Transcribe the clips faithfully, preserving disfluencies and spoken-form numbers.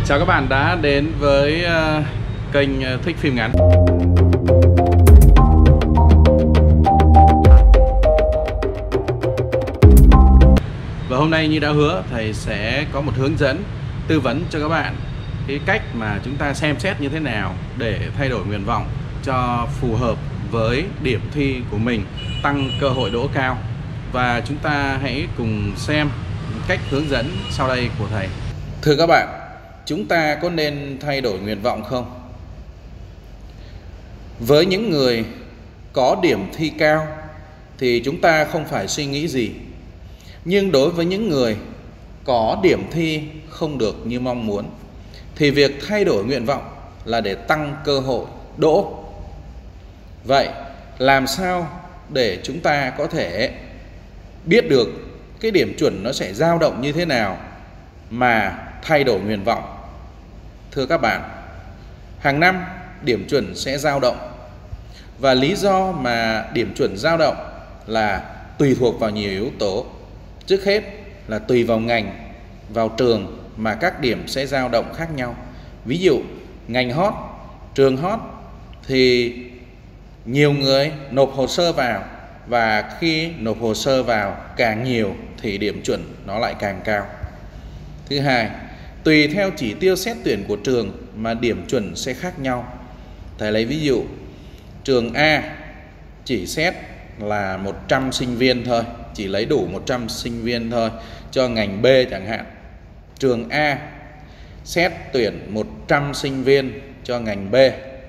Chào các bạn đã đến với uh, kênh Thích Phim Ngắn. Và hôm nay như đã hứa, thầy sẽ có một hướng dẫn tư vấn cho các bạn cái cách mà chúng ta xem xét như thế nào để thay đổi nguyện vọng cho phù hợp với điểm thi của mình, tăng cơ hội đỗ cao. Và chúng ta hãy cùng xem cách hướng dẫn sau đây của thầy. Thưa các bạn, chúng ta có nên thay đổi nguyện vọng không? Với những người có điểm thi cao thì chúng ta không phải suy nghĩ gì. Nhưng đối với những người có điểm thi không được như mong muốn thì việc thay đổi nguyện vọng là để tăng cơ hội đỗ. Vậy làm sao để chúng ta có thể biết được cái điểm chuẩn nó sẽ dao động như thế nào mà thay đổi nguyện vọng? Thưa các bạn, hàng năm điểm chuẩn sẽ dao động. Và lý do mà điểm chuẩn dao động là tùy thuộc vào nhiều yếu tố. Trước hết là tùy vào ngành, vào trường mà các điểm sẽ dao động khác nhau. Ví dụ ngành hot, trường hot thì nhiều người nộp hồ sơ vào, và khi nộp hồ sơ vào càng nhiều thì điểm chuẩn nó lại càng cao. Thứ hai, tùy theo chỉ tiêu xét tuyển của trường mà điểm chuẩn sẽ khác nhau. Thầy lấy ví dụ, trường A chỉ xét là một trăm sinh viên thôi, chỉ lấy đủ một trăm sinh viên thôi cho ngành B chẳng hạn. Trường A xét tuyển một trăm sinh viên cho ngành B.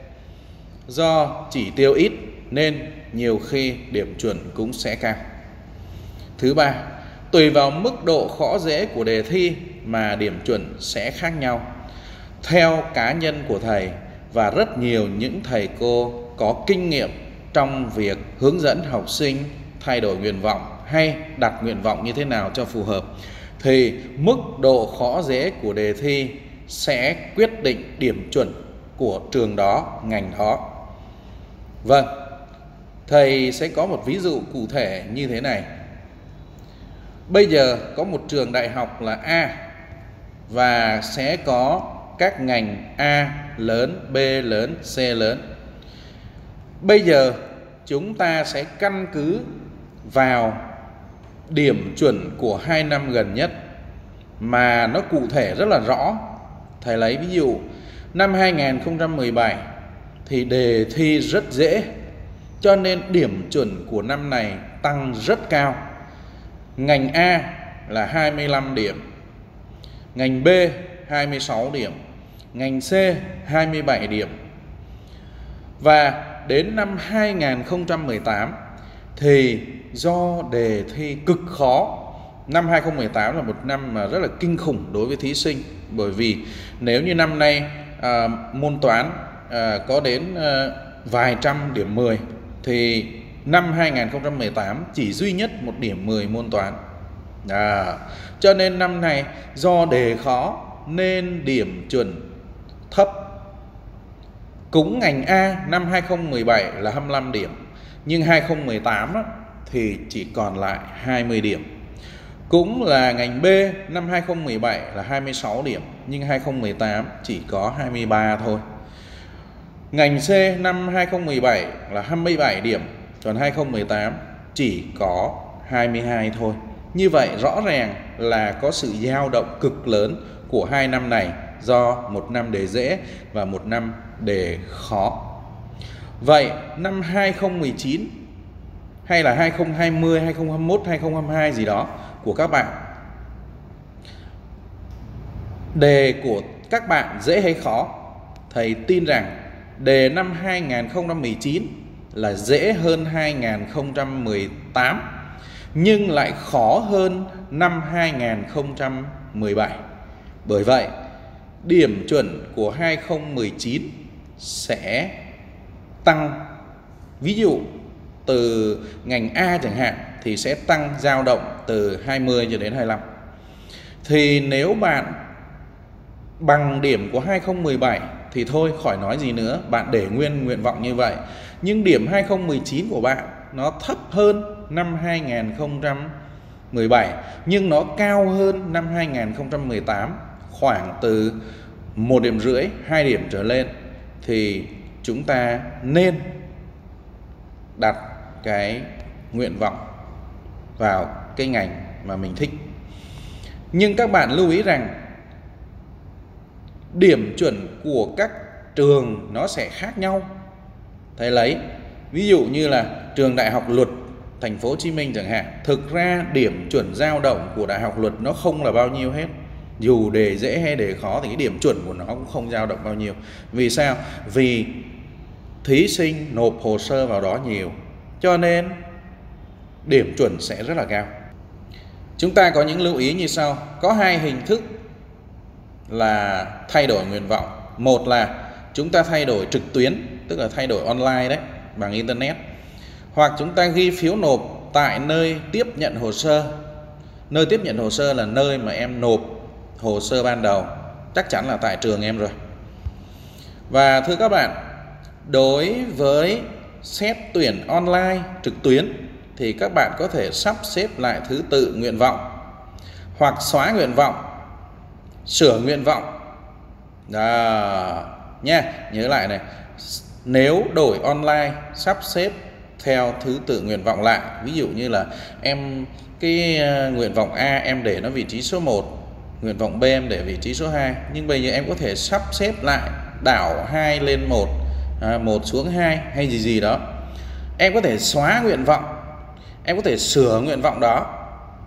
Do chỉ tiêu ít nên nhiều khi điểm chuẩn cũng sẽ cao. Thứ ba, tùy vào mức độ khó dễ của đề thi mà điểm chuẩn sẽ khác nhau. Theo cá nhân của thầy và rất nhiều những thầy cô có kinh nghiệm trong việc hướng dẫn học sinh thay đổi nguyện vọng hay đặt nguyện vọng như thế nào cho phù hợp, thì mức độ khó dễ của đề thi sẽ quyết định điểm chuẩn của trường đó, ngành đó. Vâng, thầy sẽ có một ví dụ cụ thể như thế này. Bây giờ có một trường đại học là A và sẽ có các ngành A lớn, B lớn, C lớn. Bây giờ chúng ta sẽ căn cứ vào điểm chuẩn của hai năm gần nhất mà nó cụ thể rất là rõ. Thầy lấy ví dụ năm hai nghìn không trăm mười bảy thì đề thi rất dễ, cho nên điểm chuẩn của năm này tăng rất cao. Ngành A là hai mươi lăm điểm, ngành B hai mươi sáu điểm, ngành C hai mươi bảy điểm. Và đến năm hai nghìn không trăm mười tám thì do đề thi cực khó. Năm hai nghìn không trăm mười tám là một năm mà rất là kinh khủng đối với thí sinh. Bởi vì nếu như năm nay à, môn toán à, có đến à, vài trăm điểm mười, thì năm hai nghìn không trăm mười tám chỉ duy nhất một điểm mười môn toán. à, Cho nên năm này do đề khó nên điểm chuẩn thấp. Cũng ngành A năm hai nghìn không trăm mười bảy là hai mươi lăm điểm, nhưng hai nghìn không trăm mười tám á, thì chỉ còn lại hai mươi điểm. Cũng là ngành B năm hai nghìn không trăm mười bảy là hai mươi sáu điểm, nhưng hai nghìn không trăm mười tám chỉ có hai mươi ba thôi. Ngành C năm hai nghìn không trăm mười bảy là hai mươi bảy điểm, còn hai nghìn không trăm mười tám chỉ có hai mươi hai thôi. Như vậy rõ ràng là có sự dao động cực lớn của hai năm này, do một năm đề dễ và một năm đề khó. Vậy năm hai nghìn không trăm mười chín hay là hai nghìn không trăm hai mươi, hai nghìn không trăm hai mươi mốt, hai nghìn không trăm hai mươi hai gì đó của các bạn, đề của các bạn dễ hay khó? Thầy tin rằng đề năm hai nghìn không trăm mười chín là dễ hơn hai nghìn không trăm mười tám, nhưng lại khó hơn năm hai nghìn không trăm mười bảy. Bởi vậy điểm chuẩn của hai nghìn không trăm mười chín sẽ tăng. Ví dụ từ ngành A chẳng hạn thì sẽ tăng dao động từ hai mươi cho đến hai mươi lăm. Thì nếu bạn bằng điểm của hai nghìn không trăm mười bảy thì thôi khỏi nói gì nữa, bạn để nguyên nguyện vọng như vậy. Nhưng điểm hai nghìn không trăm mười chín của bạn nó thấp hơn năm hai nghìn không trăm mười bảy, nhưng nó cao hơn năm hai nghìn không trăm mười tám khoảng từ một điểm rưỡi, hai điểm trở lên thì chúng ta nên đặt cái nguyện vọng vào cái ngành mà mình thích. Nhưng các bạn lưu ý rằng điểm chuẩn của các trường nó sẽ khác nhau. Thầy lấy ví dụ như là trường Đại học Luật Thành phố Hồ Chí Minh chẳng hạn, thực ra điểm chuẩn dao động của Đại học Luật nó không là bao nhiêu hết. Dù đề dễ hay đề khó thì cái điểm chuẩn của nó cũng không dao động bao nhiêu. Vì sao? Vì thí sinh nộp hồ sơ vào đó nhiều, cho nên điểm chuẩn sẽ rất là cao. Chúng ta có những lưu ý như sau. Có hai hình thức là thay đổi nguyện vọng. Một là chúng ta thay đổi trực tuyến, tức là thay đổi online đấy, bằng internet. Hoặc chúng ta ghi phiếu nộp tại nơi tiếp nhận hồ sơ. Nơi tiếp nhận hồ sơ là nơi mà em nộp hồ sơ ban đầu, chắc chắn là tại trường em rồi. Và thưa các bạn, đối với xét tuyển online trực tuyến thì các bạn có thể sắp xếp lại thứ tự nguyện vọng, hoặc xóa nguyện vọng, sửa nguyện vọng. Đó nha, nhớ lại này. Nếu đổi online sắp xếp theo thứ tự nguyện vọng lại, ví dụ như là em cái nguyện vọng A em để nó vị trí số một, nguyện vọng B em để vị trí số hai, nhưng bây giờ em có thể sắp xếp lại, đảo hai lên một, à, một xuống hai hay gì gì đó. Em có thể xóa nguyện vọng, em có thể sửa nguyện vọng đó,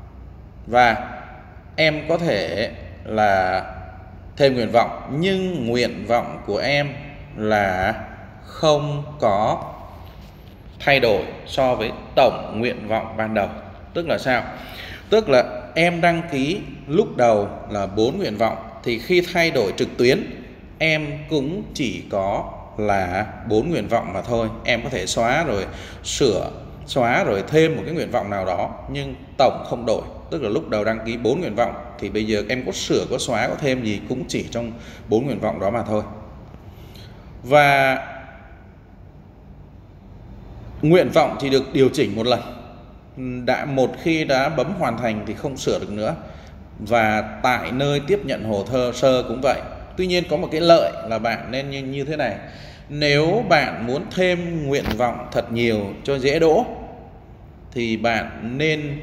và em có thể là thêm nguyện vọng, nhưng nguyện vọng của em là không có thay đổi so với tổng nguyện vọng ban đầu. Tức là sao? Tức là em đăng ký lúc đầu là bốn nguyện vọng, thì khi thay đổi trực tuyến em cũng chỉ có là bốn nguyện vọng mà thôi. Em có thể xóa rồi sửa, xóa rồi thêm một cái nguyện vọng nào đó, nhưng tổng không đổi. Tức là lúc đầu đăng ký bốn nguyện vọng thì bây giờ em có sửa, có xóa, có thêm gì cũng chỉ trong bốn nguyện vọng đó mà thôi. Và nguyện vọng thì được điều chỉnh một lần, đã một khi đã bấm hoàn thành thì không sửa được nữa. Và tại nơi tiếp nhận hồ sơ cũng vậy. Tuy nhiên có một cái lợi là bạn nên như, như thế này. Nếu bạn muốn thêm nguyện vọng thật nhiều cho dễ đỗ thì bạn nên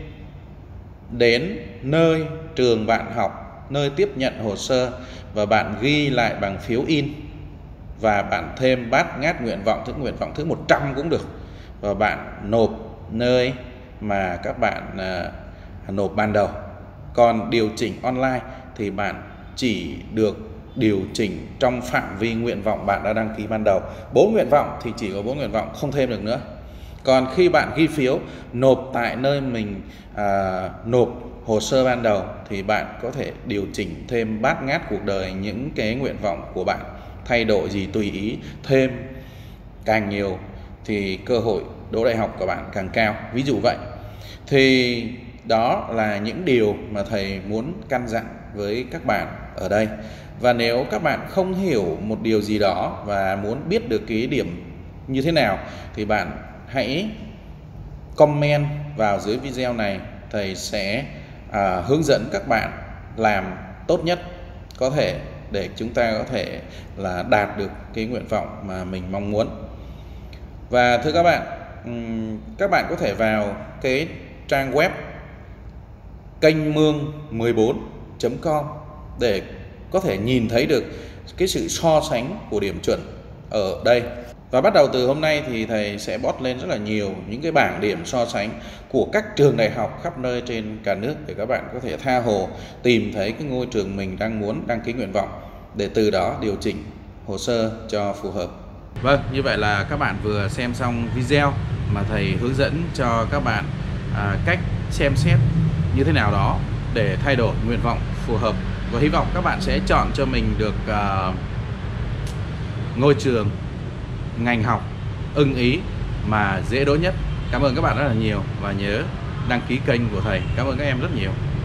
đến nơi trường bạn học, nơi tiếp nhận hồ sơ, và bạn ghi lại bằng phiếu in, và bạn thêm bát ngát nguyện vọng, thứ nguyện vọng thứ một trăm cũng được, và bạn nộp nơi mà các bạn à, nộp ban đầu. Còn điều chỉnh online thì bạn chỉ được điều chỉnh trong phạm vi nguyện vọng bạn đã đăng ký ban đầu. Bốn nguyện vọng thì chỉ có bốn nguyện vọng, không thêm được nữa. Còn khi bạn ghi phiếu nộp tại nơi mình à, nộp hồ sơ ban đầu thì bạn có thể điều chỉnh thêm bát ngát cuộc đời những cái nguyện vọng của bạn, thay đổi gì tùy ý, thêm càng nhiều thì cơ hội đỗ đại học của bạn càng cao, ví dụ vậy. Thì đó là những điều mà thầy muốn căn dặn với các bạn ở đây. Và nếu các bạn không hiểu một điều gì đó và muốn biết được cái điểm như thế nào thì bạn hãy comment vào dưới video này. Thầy sẽ à, hướng dẫn các bạn làm tốt nhất có thể để chúng ta có thể là đạt được cái nguyện vọng mà mình mong muốn. Và thưa các bạn, các bạn có thể vào cái trang web kênh mương mười bốn chấm com để có thể nhìn thấy được cái sự so sánh của điểm chuẩn ở đây. Và bắt đầu từ hôm nay thì thầy sẽ post lên rất là nhiều những cái bảng điểm so sánh của các trường đại học khắp nơi trên cả nước, để các bạn có thể tha hồ tìm thấy cái ngôi trường mình đang muốn đăng ký nguyện vọng, để từ đó điều chỉnh hồ sơ cho phù hợp. Vâng, như vậy là các bạn vừa xem xong video mà thầy hướng dẫn cho các bạn à, cách xem xét như thế nào đó để thay đổi nguyện vọng phù hợp. Và hy vọng các bạn sẽ chọn cho mình được uh, ngôi trường, ngành học ưng ý mà dễ đỗ nhất. Cảm ơn các bạn rất là nhiều và nhớ đăng ký kênh của thầy. Cảm ơn các em rất nhiều.